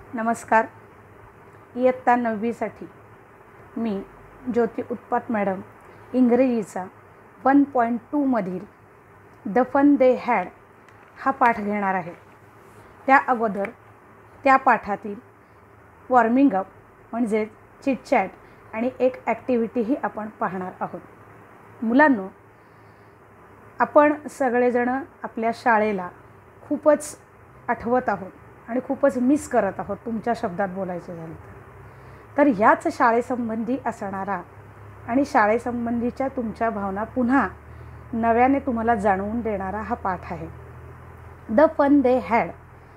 नमस्कार. इयत्ता 9वीसाठी मी ज्योती उत्पात मॅडम इंग्रजीचा 1.2 मधील द फन दे हॅड हा पाठ घेणार आहे. त्या अगोदर त्या पाठातील वॉर्मिंग अप म्हणजे चिटचॅट आणि एक ॲक्टिव्हिटीही आपण पाहणार आहोत. मुलांनो, आपण सगळेजण आपल्या शाळेला खूपच आठवत आहोत आणि खूपच मिस करत आहोत. तुमच्या शब्दात बोलायचं झालं तर ह्याच शाळेसंबंधी असणारा आणि शाळेसंबंधीच्या तुमच्या भावना पुन्हा नव्याने तुम्हाला जाणवून देणारा हा पाठ आहे. The fun they had.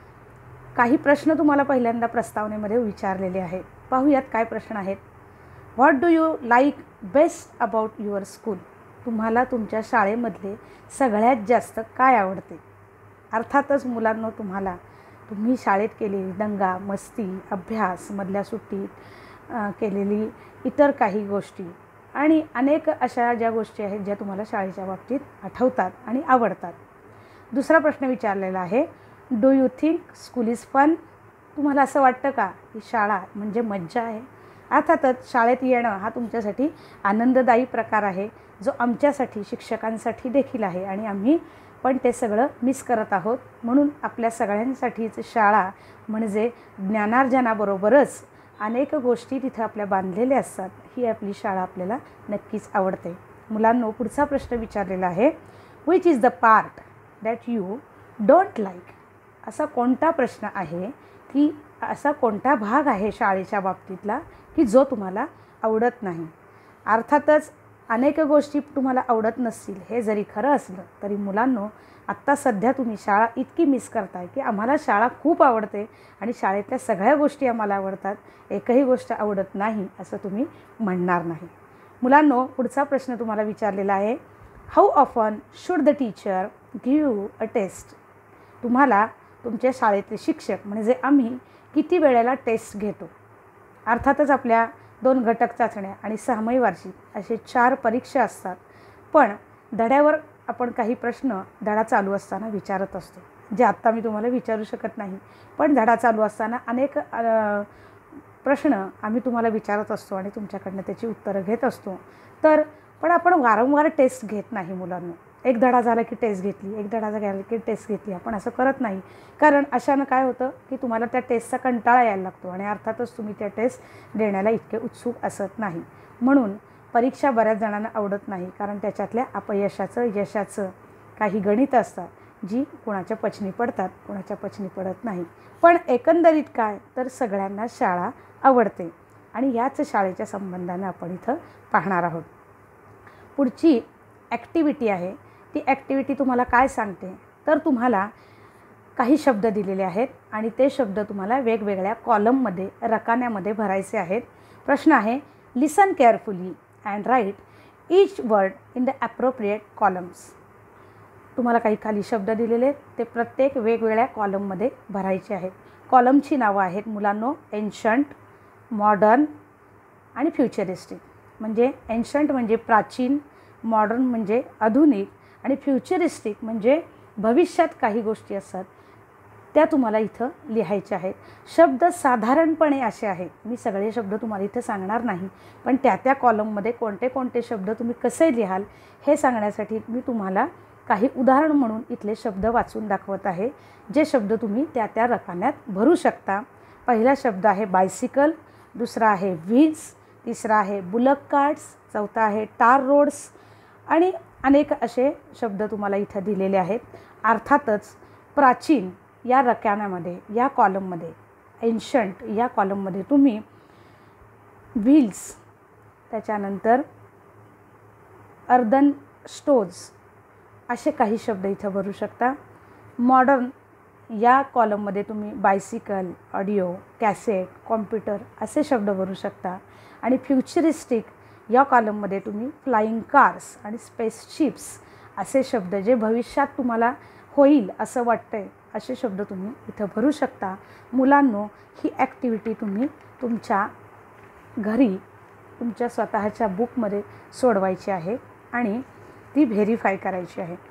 काही प्रश्न तुम्हाला पहिल्यांदा प्रस्तावनेमध्ये विचारलेले आहेत. पाहूयात काय प्रश्न आहेत. What do you like best about your school. तुम्हाला तुमच्या शाळेमधले सगळ्यात जास्त काय आवडते. अर्थातच मुलांनो, तुम्ही शाळेत केलेली दंगा मस्ती, अभ्यास, मधल्या सुट्टीत केलेली इतर काही गोष्टी आणि अनेक अशा ज्या गोष्टी आहेत ज्या तुम्हाला शाळेच्या बाबतीत आठवतात आणि आवडतात. दुसरा प्रश्न विचारलेला आहे, do you think school is fun. तुम्हाला असं वाटतं का की शाळा म्हणजे मज्जा आहे. अर्थातच शाळेत येणं हा तुमच्यासाठी आनंददायी प्रकार आहे, जो आमच्यासाठी शिक्षकांसाठी देखील आहे आणि आम्ही पण ते सगळं मिस करत आहोत. म्हणून आपल्या सगळ्यांसाठीच शाळा म्हणजे ज्ञानार्जनाबरोबरच अनेक गोष्टी तिथं आपल्या बांधलेल्या असतात. ही आपली शाळा आपल्याला नक्कीच आवडते. मुलांनो, पुढचा प्रश्न विचारलेला आहे, which is the part that you don't like. असा कोणता प्रश्न आहे की असा कोणता भाग आहे शाळेच्या बाबतीतला की जो तुम्हाला आवडत नाही. अर्थातच अनेक गोष्टी तुम्हाला आवडत नसतील हे जरी खरं असलं तरी मुलांनो, आत्ता सध्या तुम्ही शाळा इतकी मिस करताय की आम्हाला शाळा खूप आवडते आणि शाळेतल्या सगळ्या गोष्टी आम्हाला आवडतात, एकही गोष्ट आवडत नाही असं तुम्ही म्हणणार नाही. मुलांनो, पुढचा प्रश्न तुम्हाला विचारलेला आहे, how often should the teacher give a test. तुम्हाला तुमच्या शाळेतले शिक्षक म्हणजे आम्ही किती वेळेला टेस्ट घेतो. अर्थातच आपल्या 2 घटक चाचण्या आणि 6 वार्षिक असे 4 परीक्षा असतात. पण धड्यावर आपण काही प्रश्न धडा चालू असताना विचारत असतो, जे आत्ता मी तुम्हाला विचारू शकत नाही. पण धडा चालू असताना अनेक प्रश्न आम्ही तुम्हाला विचारत असतो आणि तुमच्याकडनं त्याची उत्तरं घेत असतो. पण आपण वारंवार टेस्ट घेत नाही मुलांना. एक धडा झाला की टेस्ट घेतली, एक धडा झाला की टेस्ट घेतली, आपण असं करत नाही. कारण अशानं काय होतं की तुम्हाला त्या टेस्टचा कंटाळा यायला लागतो आणि अर्थातच तुम्ही त्या टेस्ट देण्याला इतके उत्सुक असत नाही. म्हणून परीक्षा बऱ्याच जणांना आवडत नाही, कारण त्याच्यातल्या अपयशाचं यशाचं काही गणित असतात जी कुणाच्या पचनी पडतात, कुणाच्या पचनी पडत नाही. पण एकंदरीत काय तर सगळ्यांना शाळा आवडते आणि याच शाळेच्या संबंधानं आपण इथं पाहणार आहोत. पुढची ॲक्टिव्हिटी आहे. ती ॲक्टिव्हिटी तुम्हाला काय सांगते तर तुम्हाला काही शब्द दिलेले आहेत आणि ते शब्द तुम्हाला वेगवेगळ्या कॉलममध्ये रकान्यामध्ये भरायचे आहेत. प्रश्न आहे, listen carefully and write each word in the appropriate columns. तुम्हाला काही खाली शब्द दिलेले आहेत, ते प्रत्येक वेगवेगळ्या कॉलममध्ये भरायचे आहेत. कॉलमची नावं आहेत मुलांनो, एन्शंट, मॉडर्न आणि फ्युचरिस्टिक. म्हणजे एन्शंट म्हणजे प्राचीन, मॉडर्न म्हणजे आधुनिक आणि फ्युचरिस्टिक म्हणजे भविष्यात काही गोष्टी असतात त्या तुम्हाला इथं लिहायच्या आहेत. शब्द साधारणपणे असे आहेत, मी सगळे शब्द तुम्हाला इथं सांगणार नाही, पण त्या कॉलममध्ये कोणते कोणते शब्द तुम्ही कसे लिहाल हे सांगण्यासाठी मी तुम्हाला काही उदाहरण म्हणून इथले शब्द वाचून दाखवत आहे, जे शब्द तुम्ही त्या रकान्यात भरू शकता. पहिला शब्द आहे बायसिकल, दुसरा आहे व्हील्स, तिसरा आहे बुलक कार्ट्स, चौथा आहे टार रोड्स आणि अनेक असे शब्द तुम्हाला इथं दिलेले आहेत. अर्थातच प्राचीन या रकान्यामध्ये, या कॉलममध्ये, एन्शंट या कॉलममध्ये तुम्ही व्हील्स, त्याच्यानंतर अर्दन स्टोव्ज असे काही शब्द इथं भरू शकता. मॉडर्न या कॉलममध्ये तुम्ही बायसिकल, ऑडिओ, कॅसेट, कॉम्प्युटर असे शब्द भरू शकता. आणि फ्युचरिस्टिक या कॉलममध्ये तुम्ही फ्लाइंग कार्स आणि स्पेसशिप्स असे शब्द, जे भविष्यात तुम्हाला होईल असं वाटतंय असे शब्द तुम्ही इथं भरू शकता. मुलांनो, ही ॲक्टिव्हिटी तुम्ही तुमच्या घरी तुमच्या स्वतःच्या बुकमध्ये सोडवायची आहे आणि ती व्हेरीफाय करायची आहे.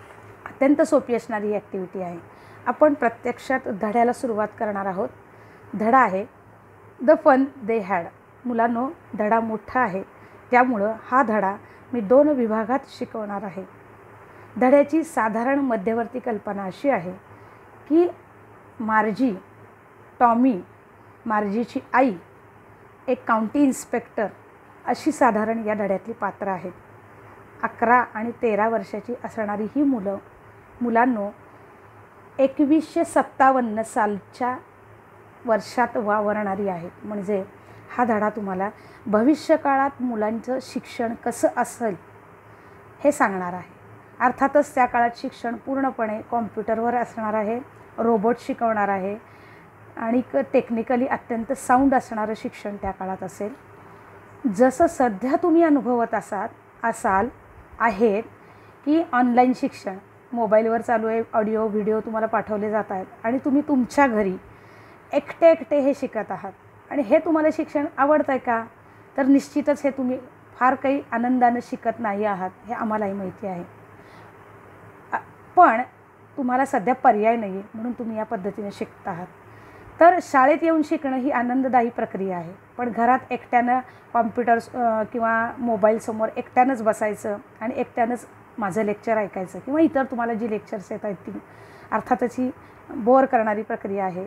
अत्यंत सोपी असणारी ही ॲक्टिव्हिटी आहे. आपण प्रत्यक्षात धड्याला सुरुवात करणार आहोत. धडा आहे द फन दे हॅड. मुलांनो, धडा मोठा आहे, त्यामुळं हा धडा मी 2 विभागात शिकवणार आहे. धड्याची साधारण मध्यवर्ती कल्पना अशी आहे की मार्जी, टॉमी, मार्जीची आई, एक काउंटी इन्स्पेक्टर अशी साधारण या धड्यातली पात्र आहेत. 11 आणि 13 वर्षाची असणारी ही मुलांनो 1957 सालच्या वर्षात वावरणारी आहेत. म्हणजे हा धडा तुम्हाला भविष्यकाळात मुलांचं शिक्षण कसं असेल हे सांगणार आहे. अर्थातच त्या काळात शिक्षण पूर्णपणे कॉम्प्युटरवर असणार आहे, रोबोट शिकवणार आहे आणि टेक्निकली अत्यंत साऊंड असणारं शिक्षण त्या काळात असेल. जसं सध्या तुम्ही अनुभवत असाल आहेत की ऑनलाईन शिक्षण मोबाईलवर चालू आहे, ऑडिओ व्हिडिओ तुम्हाला पाठवले जात आहेत आणि तुम्ही तुमच्या घरी एकटे हे शिकत आहात. आणि हे तुम्हाला शिक्षण आवडतं आहे का? तर निश्चितच हे तुम्ही फार काही आनंदानं शिकत नाही आहात, हे आम्हालाही माहिती आहे. पण तुम्हाला सध्या पर्याय नाही आहे म्हणून तुम्ही या पद्धतीने शिकत आहात. तर शाळेत येऊन शिकणं ही आनंददायी प्रक्रिया आहे. पण घरात एकट्यानं कॉम्प्युटर किंवा मोबाईलसमोर एकट्यानंच बसायचं आणि एकट्यानंच माझं लेक्चर ऐकायचं किंवा इतर तुम्हाला जी लेक्चर्स येत आहेत ती अर्थातच ही बोर करणारी प्रक्रिया आहे.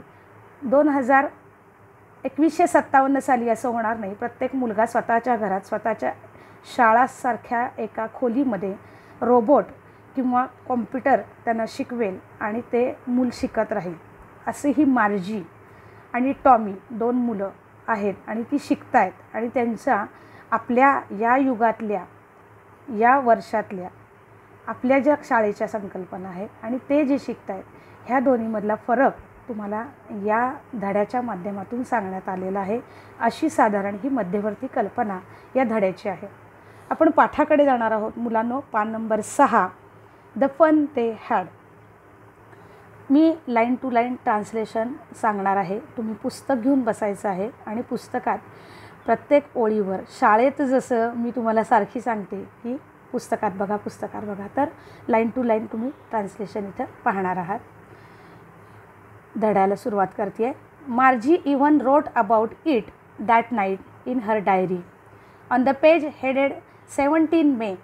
1957 साली असं होणार नाही. प्रत्येक मुलगा स्वतःच्या घरात स्वतःच्या शाळासारख्या एका खोलीमध्ये रोबोट किंवा कॉम्प्युटर त्यांना शिकवेल आणि ते मूल शिकत राहील. असे ही मार्जी आणि टॉमी 2 मुलं आहेत आणि ती शिकत आहेत आणि त्यांचा आपल्या या युगातल्या या वर्षातल्या आपल्या ज्या शाळेच्या संकल्पना आहेत आणि ते जे शिकत आहेत ह्या दोन्हीमधला फरक तुम्हाला या धड्याच्या माध्यमातून सांगण्यात आलेला आहे. अशी साधारण ही मध्यवर्ती कल्पना या धड्याची आहे. आपण पाठाकडे जाणार आहोत. मुलांनो, पान number 6 the fun they had. मी लाईन टू लाईन ट्रान्सलेशन सांगणार आहे. तुम्ही पुस्तक घेऊन बसायचं आहे आणि पुस्तकात प्रत्येक ओळीवर शाळेत जसं मी तुम्हाला सारखी सांगते की पुस्तकात बघा, तर लाईन टू लाईन तुम्ही ट्रान्सलेशन इथं पाहणार आहात. धड्याला सुरुवात करते. Margie even wrote about it that night in her diary. On the page headed 17 May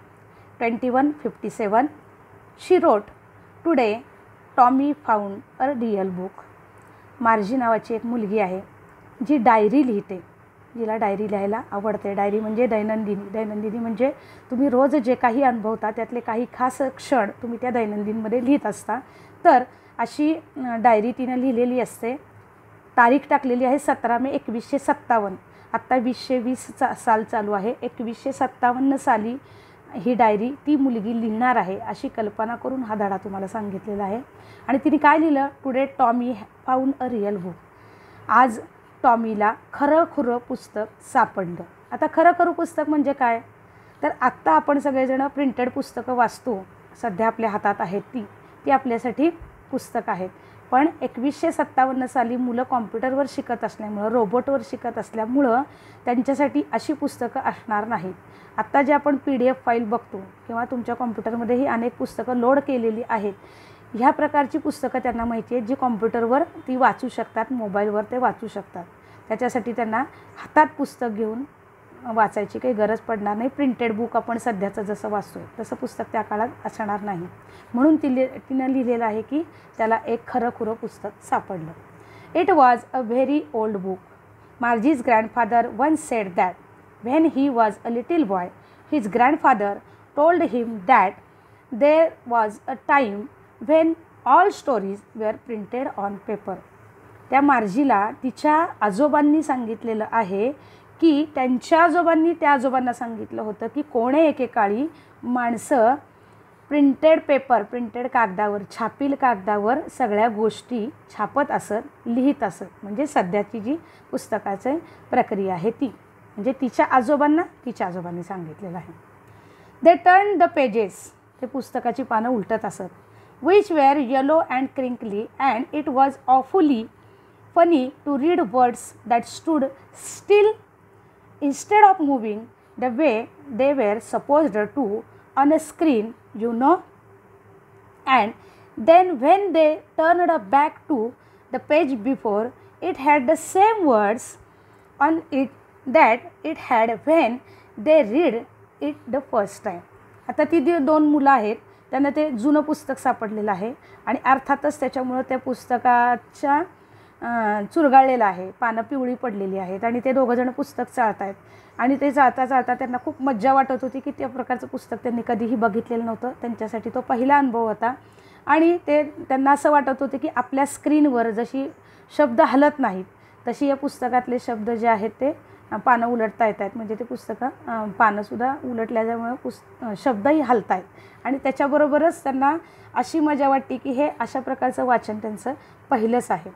2157 she wrote, today Tommy found a real book. मार्जी नावाची एक मुलगी आहे जी डायरी लिहिते, जिला डायरी लिहायला आवडते. डायरी म्हणजे दैनंदिनी म्हणजे तुम्ही रोज जे काही अनुभवता त्यातले काही खास क्षण तुम्ही त्या दैनंदिनमध्ये लिहित असता. तर अशी डायरी तिनं लिहिलेली असते. तारीख टाकलेली आहे 17 May 1957. आत्ता 2020 साल चालू आहे. 1957 साली ही डायरी ती मुलगी लिहिणार आहे अशी कल्पना करून हा धडा तुम्हाला सांगितलेला आहे. आणि तिने काय लिहिलं? Today Tommy found a real book. आज टॉमीला खरं पुस्तक सापडलं. आता खरं पुस्तक म्हणजे काय? तर आत्ता आपण सगळेजण प्रिंटेड पुस्तकं वाचतो, सध्या आपल्या हातात आहेत ती आपल्यासाठी पुस्तक आहेत. पण 1957 साली मुलं कॉम्प्युटरवर शिकत असल्यामुळं, रोबोटवर शिकत असल्यामुळं त्यांच्यासाठी अशी पुस्तकं असणार नाहीत. आत्ता जे आपण PDF फाईल बघतो किंवा तुमच्या कॉम्प्युटरमध्येही अनेक पुस्तकं लोड केलेली आहेत, ह्या प्रकारची पुस्तकं त्यांना माहिती आहेत जी कॉम्प्युटरवर ती वाचू शकतात, मोबाईलवर ते वाचू शकतात. त्याच्यासाठी त्यांना हातात पुस्तक घेऊन वाचायची काही गरज पडणार नाही. प्रिंटेड बुक आपण सध्याचं जसं वाचतो तसं पुस्तक त्या काळात असणार नाही. म्हणून तिनं लिहिलेलं आहे की त्याला एक खरं पुस्तक सापडलं. It was a very old book. Margie's grandfather once said that when he was a little boy his grandfather told him that there was a time when all stories were printed on paper. त्या मार्जीला तिच्या आजोबांनी सांगितलेलं आहे की त्यांच्या आजोबांनी त्या आजोबांना सांगितलं होतं की कोणे एकेकाळी माणसं प्रिंटेड कागदावर, छापील कागदावर सगळ्या गोष्टी छापत असत, लिहित असत. म्हणजे सध्याची जी पुस्तकाची प्रक्रिया आहे ती, म्हणजे तिच्या आजोबांनी सांगितलेलं आहे. They turn the pages. ते पुस्तकाची पानं उलटत असत. Which were yellow and crinkly and it was awfully funny to read words that stood still instead of moving the way they were supposed to on a screen, you know. And then when they turned back to the page before, it had the same words on it that it had when they read it the first time. आता ती दोन मुलं आहेत, त्यांना ते जुनं पुस्तक सापडलेलं आहे आणि अर्थातच त्याच्यामुळं त्या पुस्तकाच्या चुरगाळलेलं आहे, पानं पिवळी पडलेली आहेत आणि ते दोघंजण पुस्तक चाळत आहेत आणि ते चाळता चाळता त्यांना खूप मज्जा वाटत होती की त्या प्रकारचं पुस्तक त्यांनी कधीही बघितलेलं नव्हतं. त्यांच्यासाठी तो पहिला अनुभव होता आणि त्यांना असं वाटत होते की आपल्या स्क्रीनवर जशी शब्द हलत नाहीत तशी या पुस्तकातले शब्द जे आहेत ते पानं उलटता येत आहेत. म्हणजे ते पुस्तकं पानंसुद्धा उलटल्यामुळं शब्दही हलत आहेत आणि त्याच्याबरोबरच त्यांना अशी मजा वाटते की हे अशा प्रकारचं वाचन त्यांचं पहिलंच आहे.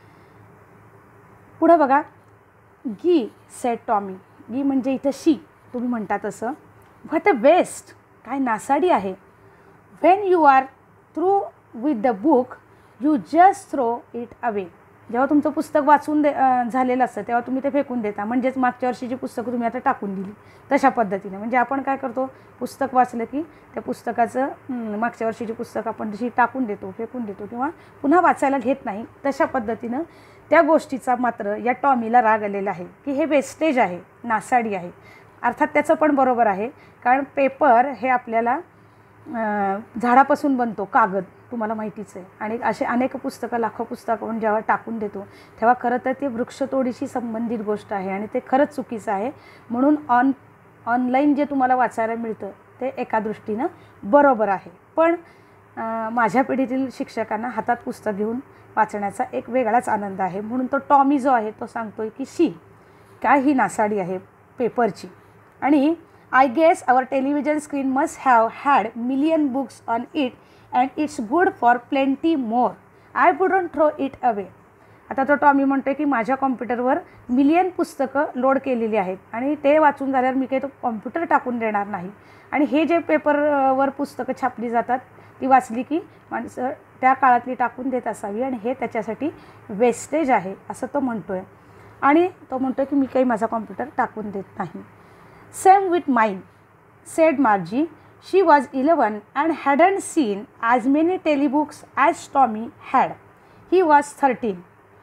पुढं बघा, गी सेड टॉमी. गी म्हणजे इथं शी, तुम्ही म्हणता तसं. व्हॉट अ वेस्ट, काय नासाडी आहे. When you are through with the book you just throw it away. जेव्हा तुमचं पुस्तक वाचून झालेलं असतं तेव्हा तुम्ही ते फेकून देता. म्हणजेच मागच्या वर्षीची पुस्तकं तुम्ही आता टाकून दिली तशा पद्धतीने. म्हणजे आपण काय करतो, पुस्तक वाचलं की त्या पुस्तकाचं मागच्या वर्षीची पुस्तक आपण जशी टाकून देतो, फेकून देतो किंवा पुन्हा वाचायला घेत नाही, तशा पद्धतीनं त्या गोष्टीचा मात्र या टॉमीला राग आलेला आहे की हे वेस्टेज आहे, नासाडी आहे. अर्थात त्याचं पण बरोबर आहे, कारण पेपर हे आपल्याला झाडापासून बनतो, कागद तुम्हाला माहितीच आहे. आणि असे अनेक पुस्तकं, लाखो पुस्तकं आपण जेव्हा टाकून देतो तेव्हा खरं तर ते वृक्षतोडीशी संबंधित गोष्ट आहे आणि ते खरंच चुकीचं आहे. म्हणून ऑनलाईन जे तुम्हाला वाचायला मिळतं ते एका दृष्टीनं बरोबर आहे. पण माझ्या पिढीतील शिक्षकांना हातात पुस्तक घेऊन वाचण्याचा एक वेगळाच आनंद आहे. म्हणून तो टॉमी जो आहे तो सांगतोय की शी, काय ही नासाडी आहे पेपरची. आणि I guess our television screen must have had million books on it and it's good for plenty more. I wouldn't throw it away. आता तो टॉमी म्हणतोय की माझ्या कॉम्प्युटरवर मिलियन पुस्तकं लोड केलेली आहेत आणि ते वाचून झाल्यावर मी काही तो कॉम्प्युटर टाकून देणार नाही. आणि हे जे पेपरवर पुस्तकं छापली जातात ती वाचली की माणसं त्या काळातली टाकून देत असावी आणि हे त्याच्यासाठी वेस्टेज आहे असं तो म्हणतोय. आणि तो म्हणतोय की मी काही माझा कॉम्प्युटर टाकून देत नाही. Same with mine, said Margie. She was 11 and hadn't seen as many telebooks as Tommy had. He was 13.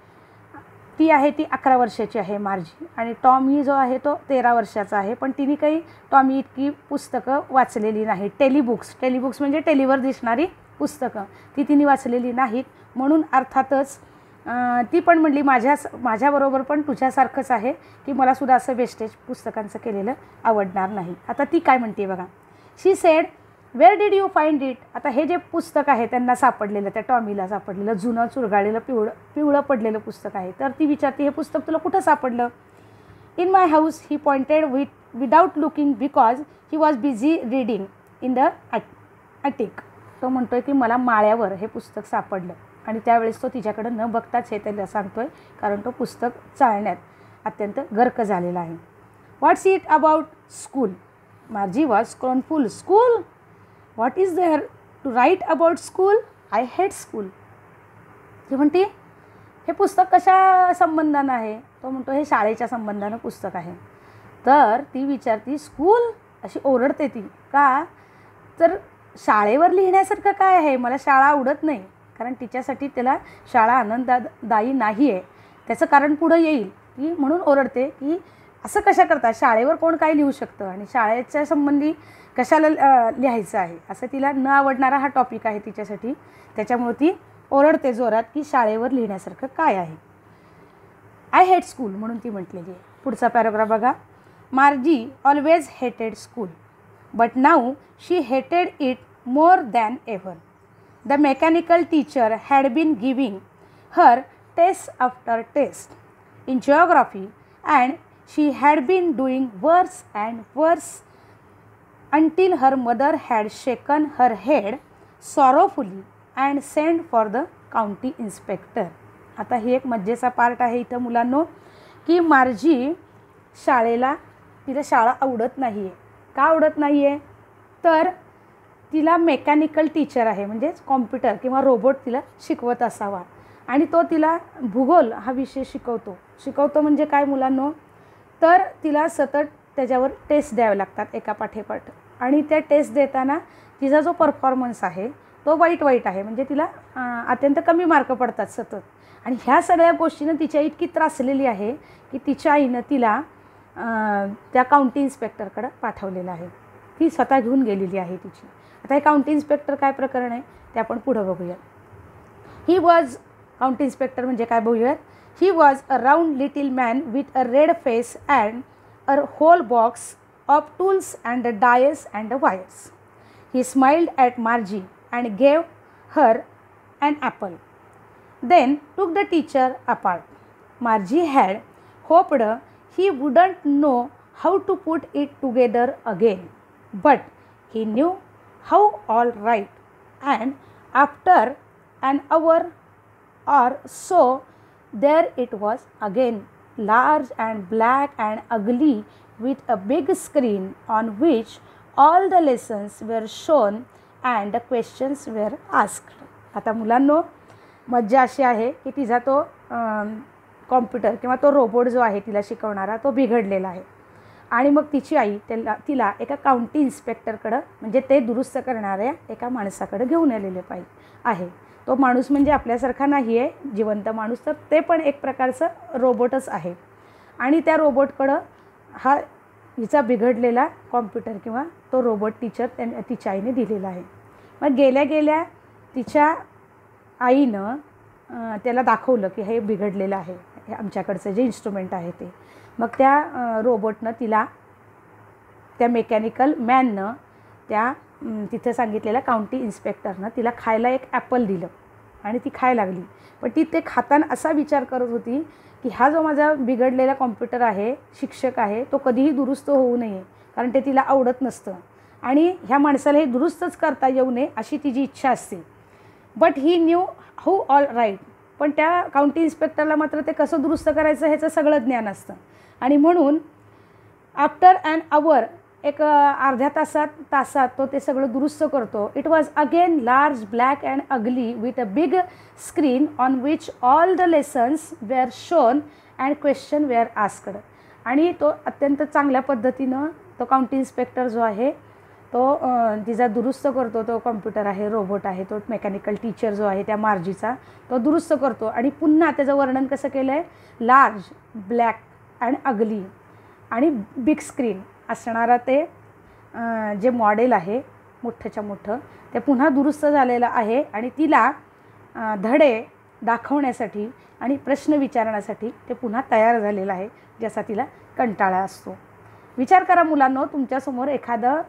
ती आहे ती 11 वर्षाची आहे मार्जी आणि टॉमी जो आहे तो 13 वर्षाचा आहे. पण तिने काही टॉमी इतकी पुस्तकं वाचलेली नाही. टेलीबुक्स म्हणजे टेलीवर दिसणारी पुस्तकं ती तिने वाचलेली नाहीत. म्हणून अर्थातच ती पण म्हणली माझ्याबरोबर पण तुझ्यासारखंच आहे की मलासुद्धा असं वेस्टेज पुस्तकांचं केलेलं आवडणार नाही. आता ती काय म्हणते बघा. She said, where did you find it. आता हे जे पुस्तक आहे त्यांना सापडलेलं, त्या टॉमीला सापडलेलं जुनं चुरगाळलेलं पिवळं पडलेलं पुस्तक आहे. तर ती विचारते, हे पुस्तक तुला कुठं सापडलं. In my house, he pointed without looking because he was busy reading in the attic. तो म्हणतोय की मला माळ्यावर हे पुस्तक सापडलं आणि त्यावेळेस तो तिच्याकडं न बघताच हे त्याला सांगतोय, कारण तो पुस्तक चाळण्यात अत्यंत गर्क झालेला आहे. What's it about school. Margie was scornful. School, what is there to write about school. I hate school. ती म्हणते हे पुस्तक कशा संबंधानं आहे. तो म्हणतो हे शाळेच्या संबंधानं पुस्तक आहे. तर ती विचारती स्कूल, अशी ओरडते ती. का तर शाळेवर लिहिण्यासारखं काय आहे, मला शाळा आवडत नाही. कारण तिच्यासाठी त्याला शाळा आनंददायी नाही आहे. त्याचं कारण पुढं येईल. ती म्हणून ओरडते की असं कशा करता, शाळेवर कोण काय लिहू शकतं आणि शाळेच्या संबंधी कशाला लिहायचं आहे. असं तिला न आवडणारा हा टॉपिक आहे तिच्यासाठी. त्याच्यामुळे ती ओरडते जोरात की शाळेवर लिहिण्यासारखं काय आहे. आय हेट स्कूल म्हणून ती म्हटलेली आहे. पुढचा पॅराग्राफ बघा. Margie always hated school but now she hated it more than ever. The mechanical teacher had been giving her test after test in geography and she had been doing worse and worse until her mother had shaken her head sorrowfully and sent for the county inspector. आता ही एक मज्जेचा part आहे इथं मुलांनो की मार्जी तिला शाळा आवडत नाही आहे. का आवडत नाही आहे तर तिला मेकॅनिकल टीचर आहे, म्हणजेच कॉम्प्युटर किंवा रोबोट तिला शिकवत असावा आणि तो तिला भूगोल हा विषय शिकवतो म्हणजे काय मुलांनो, तर तिला सतत त्याच्यावर टेस्ट द्यावे लागतात एका पाठोपाठ आणि त्या टेस्ट देताना तिचा जो परफॉर्मन्स आहे तो वाईट आहे. म्हणजे तिला अत्यंत कमी मार्क पडतात सतत आणि ह्या सगळ्या गोष्टीनं तिच्या इतकी त्रासलेली आहे की तिच्या आईनं तिला त्या काउंटी इन्स्पेक्टरकडं पाठवलेलं आहे. ती स्वतः घेऊन गेलेली आहे तिची. आता हे काउंटी इन्स्पेक्टर काय प्रकरण आहे ते आपण पुढं बघूया. ही वॉज काउंटी इन्स्पेक्टर म्हणजे काय बघूयात. He was a round little man with a red face and a whole box of tools and dials and wires. He smiled at Margie and gave her an apple, then took the teacher apart. Margie had hoped he wouldn't know how to put it together again, but he knew how all right, and after an hour or so there it was again, large and black and ugly, with a big screen on which all the lessons were shown and the questions were asked. आता मुलांनो मज्जा अशी आहे की तिचा तो computer किंवा तो रोबोट जो आहे तिला शिकवणारा तो बिघडलेला आहे आणि मग तिची आई तिला एका काउंटी इन्स्पेक्टरकडं म्हणजे ते दुरुस्त करणाऱ्या एका माणसाकडे घेऊन आलेले आहे. तो माणूस म्हणजे आपल्यासारखा नाही आहे जिवंत माणूस, तर ते पण एक प्रकारचं रोबोटच आहे. आणि त्या रोबोटकडं हा हिचा बिघडलेला कॉम्प्युटर किंवा तो रोबोट टीचर तिच्या आईने दिलेला आहे. मग गेल्या तिच्या आईनं त्याला दाखवलं की हे बिघडलेलं आहे, हे आमच्याकडचं जे इन्स्ट्रुमेंट आहे ते. मग त्या रोबोटनं तिला त्या मेकॅनिकल मॅननं त्या तिथं सांगितलेल्या काउंटी इन्स्पेक्टरनं तिला खायला एक ॲपल दिलं आणि ती खायला लागली. पण ती ते खाताना असा विचार करत होती की हा जो माझा बिघडलेला कॉम्प्युटर आहे, शिक्षक आहे, तो कधीही दुरुस्त होऊ नये, कारण ते तिला आवडत नसतं आणि ह्या माणसाला हे दुरुस्तच करता येऊ नये अशी तिची इच्छा असते. But he knew how all right. पण त्या काउंटी इन्स्पेक्टरला मात्र ते कसं दुरुस्त करायचं ह्याचं सगळं ज्ञान असतं आणि म्हणून आफ्टर ॲन आवर एक अर्ध्या तासात तो ते सगळं दुरुस्त करतो. It was again large black and ugly with a big screen on which all the lessons were shown and question were asked. आणि तो अत्यंत चांगल्या पद्धतीनं तो काउंटी इन्स्पेक्टर जो आहे तो तिचा दुरुस्त करतो. तो कॉम्प्युटर आहे, रोबोट आहे, तो मेकॅनिकल टीचर जो आहे त्या मार्जीचा तो दुरुस्त करतो. आणि पुन्हा त्याचं वर्णन कसं केलं आहे, लार्ज ब्लॅक अँड अगली आणि बिग स्क्रीन असणारा ते जे मॉडेल आहे मोठ्याच्या मोठं ते पुन्हा दुरुस्त झालेलं आहे. आणि तिला धडे दाखवण्यासाठी आणि प्रश्न विचारण्यासाठी ते पुन्हा तयार झालेलं आहे, ज्याचा तिला कंटाळा असतो. विचार करा मुलांनो, तुमच्यासमोर एखादं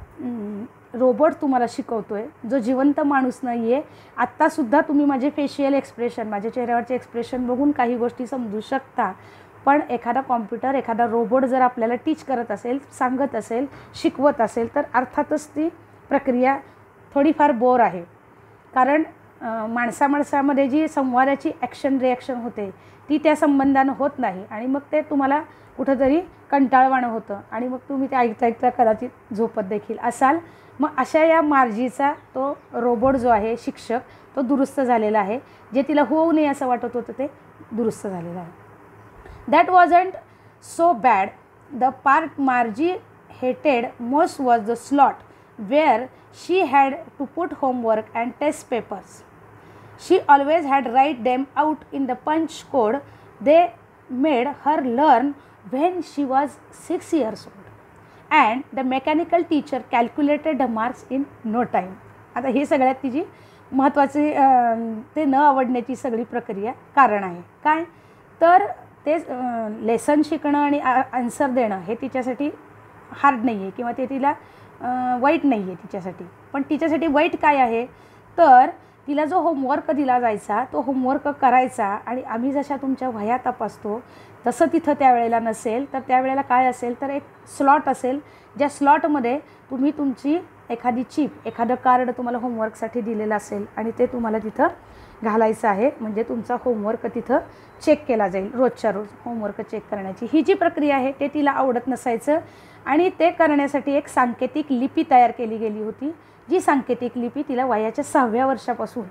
रोबोट तुम्हाला शिकवतो आहे जो जिवंत माणूस नाही आहे. आत्तासुद्धा तुम्ही माझे फेशियल एक्सप्रेशन, माझ्या चेहऱ्यावरचे एक्सप्रेशन बघून काही गोष्टी समजू शकता. पण एखादा कॉम्प्युटर, एखादा रोबोट जर आपल्याला टीच करत असेल, सांगत असेल, शिकवत असेल तर अर्थातच ती प्रक्रिया थोडीफार बोर आहे. कारण माणसामध्ये जी संवादाची ॲक्शन रिॲक्शन होते ती त्या संबंधानं होत नाही आणि मग ते तुम्हाला कुठंतरी कंटाळवाणं होतं आणि मग तुम्ही ते ऐकता कदाचित झोपत देखील असाल. मग अशा या मार्जीचा तो रोबोट जो आहे शिक्षक तो दुरुस्त झालेला आहे. जे तिला होऊ नये असं वाटत होतं ते दुरुस्त झालेलं आहे. That wasn't so bad. The part Margie hated most was the slot where she had to put homework and test papers. She always had write them out in the punch code they made her learn when she was 6 years old, and the mechanical teacher calculated the marks in no time. आता ही सगळ्यात तिची महत्त्वाची ते न आवडण्याची सगळी प्रक्रिया कारण आहे. काय तर ते लेसन शिकणं आणि आन्सर देणं हे तिच्यासाठी हार्ड नाही आहे किंवा ते तिला वाईट नाही आहे तिच्यासाठी. पण तिच्यासाठी वाईट काय आहे तर तिला जो होमवर्क दिला जायचा तो होमवर्क करायचा आणि आम्ही जशा तुमच्या वह्या तपासतो तसं तिथं त्यावेळेला नसेल. तर त्यावेळेला काय असेल तर एक स्लॉट असेल, ज्या स्लॉटमध्ये तुम्ही तुमची एखादी चिप, एखादं कार्ड तुम्हाला होमवर्कसाठी दिलेलं असेल आणि ते तुम्हाला तिथं घालायचं आहे. म्हणजे तुमचा होमवर्क तिथं चेक केला जाईल. रोजच्या रोज होमवर्क चेक करण्याची ही जी प्रक्रिया आहे ते तिला आवडत नसायचं आणि ते करण्यासाठी एक सांकेतिक लिपी तयार केली गेली होती. जी सांकेतिक लिपी तिला वयाच्या 6व्या वर्षापासून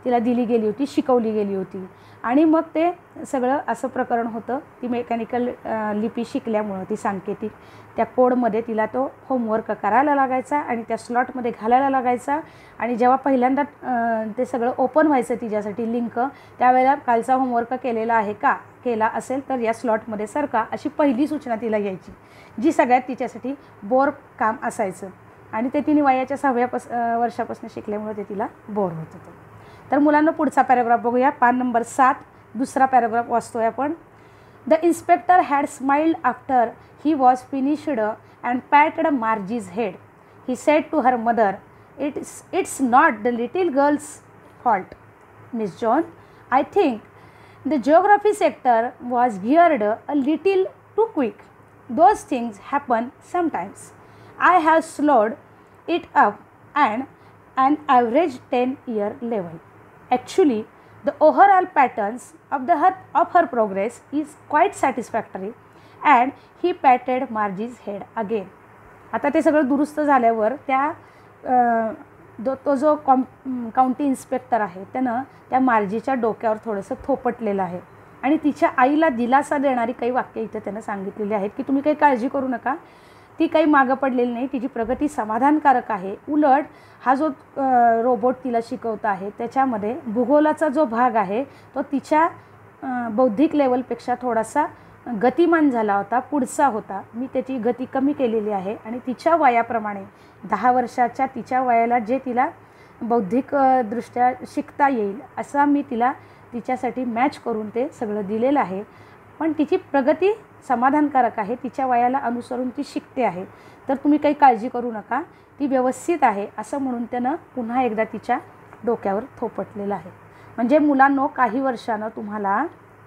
तिला दिली गेली होती, शिकवली गेली होती. आणि मग ते सगळं असं प्रकरण होतं. ती मेकॅनिकल लिपी शिकल्यामुळं, ती सांकेतिक, त्या कोडमध्ये तिला तो होमवर्क करायला लागायचा आणि त्या स्लॉटमध्ये घालायला लागायचा. आणि जेव्हा पहिल्यांदा ते सगळं ओपन व्हायचं तिच्यासाठी लिंक, त्यावेळेला कालचा होमवर्क केलेला आहे का, केला असेल तर या स्लॉटमध्ये सरका, अशी पहिली सूचना तिला यायची, जी सगळ्यात तिच्यासाठी बोर काम असायचं. आणि ते तिने वयाच्या 6व्या वर्षापासून शिकल्यामुळे ते तिला बोर होत होतं. तर मुलांना पुढचा पॅराग्राफ बघूया. पान नंबर 7, दुसरा पॅराग्राफ वाचतोय आपण. The inspector had smiled after he was finished and patted Margie's head. He said to her mother, it's not the little girl's fault, miss John. I think the geography sector was geared a little too quick. Those things happen sometimes. I have slowed it up and an average 10-year level. Actually, the overall patterns of her progress is quite satisfactory. And he patted Margie's head again. आता ते सगळं दुरुस्त झाल्यावर त्या तो जो county inspector आहे त्यानं त्या मार्जीच्या डोक्यावर थोडंसं थोपटलेलं आहे. आणि तिच्या आईला दिलासा देणारी काही वाक्य इथं त्यानं सांगितलेली आहेत की तुम्ही काही काळजी करू नका, ती काही मागं पडलेली नाही, तिची प्रगती समाधानकारक आहे. उलट हा जो रोबोट तिला शिकवता आहे त्याच्यामध्ये भूगोलाचा जो भाग आहे तो तिच्या बौद्धिक लेवलपेक्षा थोडासा गतिमान झाला होता, पुढचा होता. मी त्याची गती कमी केलेली आहे आणि तिच्या वयाप्रमाणे 10 वर्षाच्या तिच्या वयाला जे तिला बौद्धिकदृष्ट्या शिकता येईल असा मी तिला तिच्यासाठी मॅच करून ते सगळं दिलेलं आहे. पण तिची प्रगती समाधानकारक आहे, तिच्या वयाला अनुसरून ती शिकते आहे. तर तुम्ही काही काळजी करू नका, ती व्यवस्थित आहे असं म्हणून त्यानं पुन्हा एकदा तिच्या डोक्यावर थोपटलेलं आहे. म्हणजे मुलांनो, काही वर्षानं तुम्हाला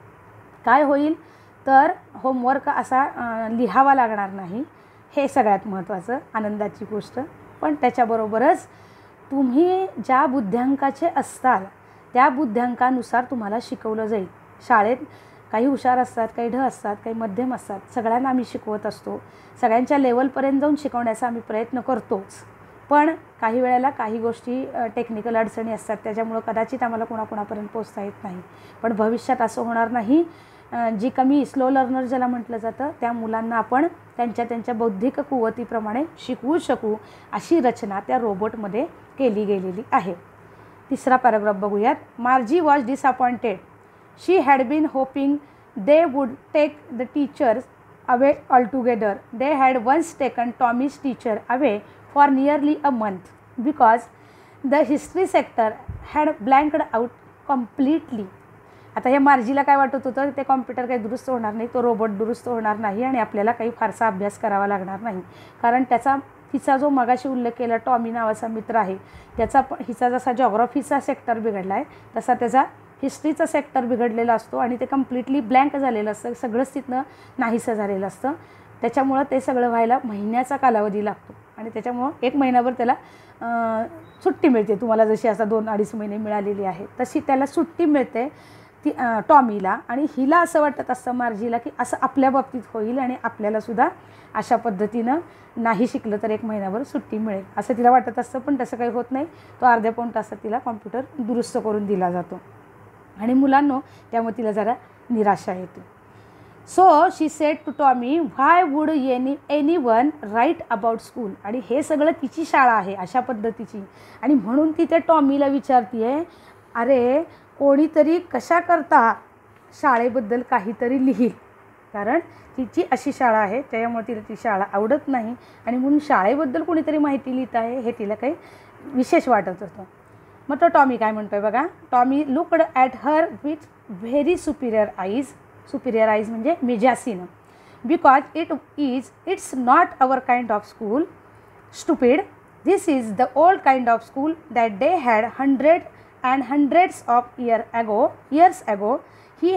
काय होईल तर होमवर्क असा लिहावा लागणार नाही, हे सगळ्यात महत्त्वाचं आनंदाची गोष्ट. पण त्याच्याबरोबरच तुम्ही ज्या बुद्ध्यांकाचे असताल त्या बुद्ध्यांकानुसार तुम्हाला शिकवलं जाईल. शाळेत काही हुशार असतात, काही ढ असतात, काही मध्यम असतात, सगळ्यांना आम्ही शिकवत असतो. सगळ्यांच्या लेवलपर्यंत जाऊन शिकवण्याचा आम्ही प्रयत्न करतोच. पण काही वेळेला काही गोष्टी टेक्निकल अडचणी असतात, त्याच्यामुळं कदाचित आम्हाला कोणाकोणापर्यंत पोचता येत नाही. पण भविष्यात असं होणार नाही. जी कमी स्लो लर्नर ज्याला म्हटलं जातं त्या मुलांना आपण त्यांच्या बौद्धिक कुवतीप्रमाणे शिकवू शकू अशी रचना त्या रोबोटमध्ये केली गेलेली आहे. तिसरा पॅराग्राफ बघूयात. Margie was disappointed. She had been hoping they would take the teachers away altogether. They had once taken Tommy's teacher away for nearly a month because the history sector had blanked out completely. आता हे मार्जीला काय वाटत होतं, ते computer काही दुरुस्त होणार नाही, तो रोबोट दुरुस्त होणार नाही आणि आपल्याला काही फारसा अभ्यास करावा लागणार नाही. कारण तिचा जो मगाशी उल्लेख केला टॉमी नावाचा मित्र आहे हिचा जसा जॉग्राफीचा सेक्टर बिघडला आहे तसा त्याचा हिस्ट्रीचा सेक्टर बिघडलेला असतो आणि ते कम्प्लिटली ब्लँक झालेलं असतं, सगळंच तिथनं नाहीसं झालेलं असतं. त्याच्यामुळं ते सगळं व्हायला महिन्याचा कालावधी लागतो आणि त्याच्यामुळं 1 महिनाभर त्याला सुट्टी मिळते. तुम्हाला जशी आता 2-2.5 महिने मिळालेली आहे तशी त्याला सुट्टी मिळते ती टॉमीला. आणि हिला असं वाटत असतं मार्जीला की असं आपल्या बाबतीत होईल आणि आपल्यालासुद्धा अशा पद्धतीनं नाही शिकलं तर 1 महिनाभर सुट्टी मिळेल असं तिला वाटत असतं. पण तसं काही होत नाही. तो अर्ध्या पाऊण तासात तिला कॉम्प्युटर दुरुस्त करून दिला जातो आणि मुलांनो त्यामुळे तिला जरा निराशा येते. So she said to Tommy, why would anyone write about school. आणि हे सगळं तिची शाळा आहे अशा पद्धतीची आणि म्हणून ती त्या टॉमीला विचारते आहे, अरे कोणीतरी कशा करता शाळेबद्दल काहीतरी लिहील. कारण तिची अशी शाळा आहे त्यामुळे तिला ती शाळा आवडत नाही आणि म्हणून शाळेबद्दल कोणीतरी माहिती लिहित आहे हे तिला काही विशेष वाटत होतं. मग तो टॉमी काय म्हणतो आहे बघा. Tommy looked at her with very superior eyes म्हणजे मिजासीन. Because it's not our kind of school. Stupid. This is the old kind of school that they had hundreds of years ago. He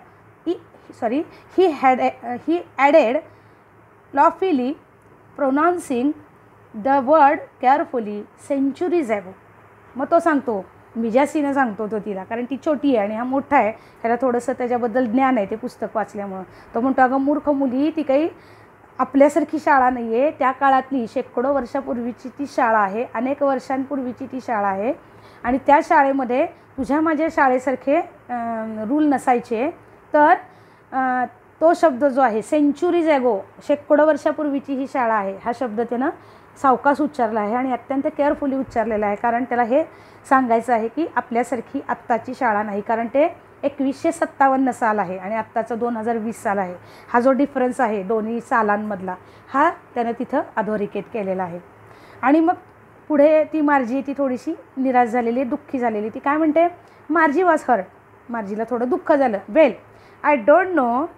added loftily, pronouncing the word carefully, centuries ago. मग तो सांगतो, मिजासीनं सांगतो तो तिला, कारण ती छोटी आहे आणि हा मोठा आहे, त्याला थोडंसं त्याच्याबद्दल ज्ञान आहे ते पुस्तक वाचल्यामुळं. तो म्हणतो, अगं मूर्ख मुली, ती काही आपल्यासारखी शाळा नाही आहे, त्या काळातली शेकडो वर्षापूर्वीची ती शाळा आहे, अनेक वर्षांपूर्वीची ती शाळा आहे आणि त्या शाळेमध्ये तुझ्या माझ्या शाळेसारखे रूल नसायचे, तर तो शब्द जो आहे सेंचुरीज ॲगो, शेकडो वर्षापूर्वीची ही शाळा आहे, हा शब्द त्यानं सावकाश उच्चारला आहे आणि अत्यंत केअरफुली उच्चारलेला आहे, कारण त्याला हे सांगायचं आहे की आपल्यासारखी आत्ताची शाळा नाही, कारण ते 1957 साल आहे आणि आत्ताचं 2020 साल आहे. हा जो डिफरन्स आहे दोन्ही सालांमधला, हा त्यानं तिथं अधोरेखित केलेला आहे. आणि मग पुढे ती मार्जी ती थोडीशी निराश झालेली, दुःखी झालेली. ती काय म्हणते, मार्जी वॉज हर्ट, मार्जीला थोडं दुःख झालं. Well I don't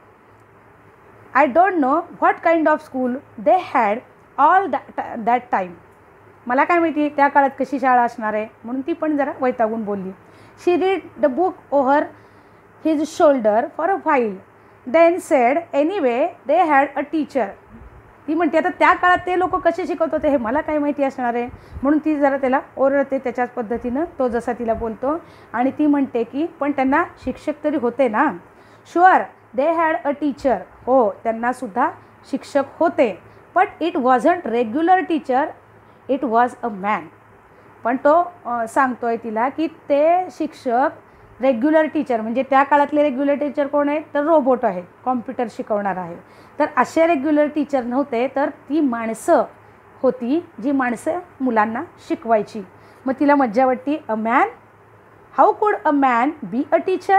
know what kind of school they had all that time. मला काय माहिती त्या काळात कशी शाळा असणार आहे, म्हणून ती पण जरा वैतागून बोलली. She read the book over his shoulder for a while, then said anyway they had a teacher. ती म्हणते आता त्या काळात ते लोक कसे शिकवत होते हे मला काय माहिती असणार आहे, म्हणून ती जरा त्याला ओरडते त्याच्याच पद्धतीनं, तो जसा तिला बोलतो. आणि ती म्हणते की पण त्यांना शिक्षक तरी होते ना. Sure they had a teacher, हो त्यांनासुद्धा शिक्षक होते, but it wasn't regular teacher, it was a man. पण तो सांगतोय तिला की ते शिक्षक रेग्युलर टीचर, म्हणजे त्या काळातले रेग्युलर टीचर कोण आहेत, तर रोबोट आहे, कॉम्प्युटर शिकवणार आहे. तर असे रेग्युलर टीचर नव्हते, तर ती माणसं होती जी माणसं मुलांना शिकवायची. मग तिला मज्जा वाटती. अ मॅन, हाऊ कुड a man be a teacher.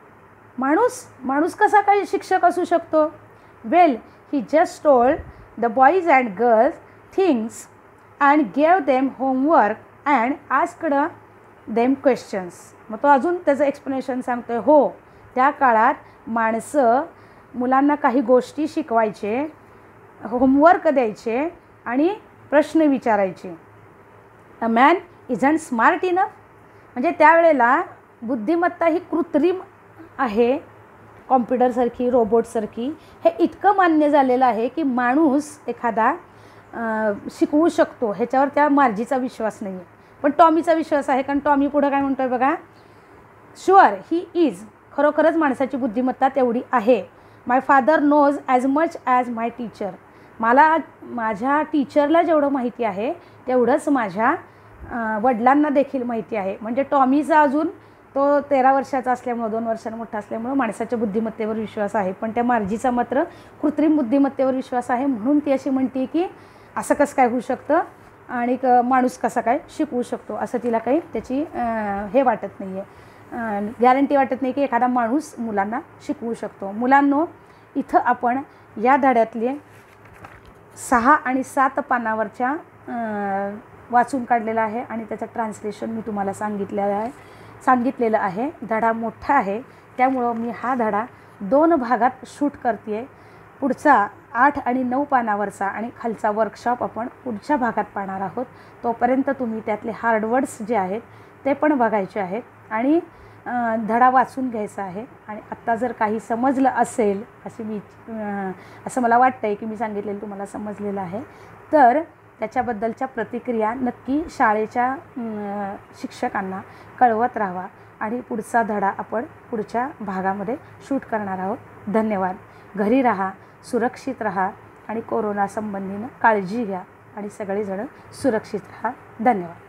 माणूस कसा काही शिक्षक असू शकतो. Well he just told the boys and girls things and gave them homework and asked them questions. मग तो अजून त्याचं एक्सप्लेनेशन सांगतोय. हो त्या काळात माणसं मुलांना काही गोष्टी शिकवायचे, होमवर्क द्यायचे आणि प्रश्न विचारायचे. A man isn't smart enough, म्हणजे त्यावेळेला बुद्धिमत्ता ही कृत्रिम आहे, कॉम्प्युटरसारखी, रोबोटसारखी. हे इतकं मान्य झालेलं आहे की माणूस एखादा शिकवू शकतो, ह्याच्यावर त्या मार्जीचा विश्वास नाही आहे, पण टॉमीचा विश्वास आहे. कारण टॉमी पुढं काय म्हणतोय बघा, शुअर ही इज, खरोखरच माणसाची बुद्धिमत्ता तेवढी आहे. My father knows as much as my teacher, मला माझ्या टीचरला जेवढं माहिती आहे तेवढंच माझ्या वडिलांना देखील माहिती आहे. म्हणजे टॉमीचा अजून तो 13 वर्षाचा असल्यामुळं, 2 वर्षांना मोठा असल्यामुळं माणसाच्या बुद्धिमत्तेवर विश्वास आहे, पण त्या मार्जीचा मात्र कृत्रिम बुद्धिमत्तेवर विश्वास आहे. म्हणून ती अशी म्हणते की असं कसं काय होऊ शकतं आणि माणूस कसा काय शिकवू शकतो, असं तिला काही त्याची हे वाटत नाही आहे, गॅरंटी वाटत नाही की एखादा माणूस मुलांना शिकवू शकतो. मुलांनो, इथं आपण या धड्यातले 6 आणि 7 पानावरच्या वाचून काढलेलं आहे आणि त्याचं ट्रान्सलेशन मी तुम्हाला सांगितलेलं आहे. धडा मोठा आहे, त्यामुळं मी हा धडा 2 भागात शूट करते आहे. पुढचा 8 आणि 9 पानावरचा आणि खालचा वर्कशॉप आपण पुढच्या भागात पाहणार आहोत. तोपर्यंत तुम्ही त्यातले हार्डवर्ड्स जे आहेत ते पण बघायचे आहेत आणि धडा वाचून घ्यायचा आहे. आणि आत्ता जर काही समजलं असेल असं मला वाटतं आहे की मी सांगितलेलं तुम्हाला समजलेलं आहे, तर त्याच्याबद्दलच्या प्रतिक्रिया नक्की शाळेच्या शिक्षकांना कळवत राहावा आणि पुढचा धडा आपण पुढच्या भागामध्ये शूट करणार आहोत. धन्यवाद. घरी राहा, सुरक्षित राहा आणि कोरोना संबंधीनं काळजी घ्या आणि सगळेजण सुरक्षित राहा. धन्यवाद.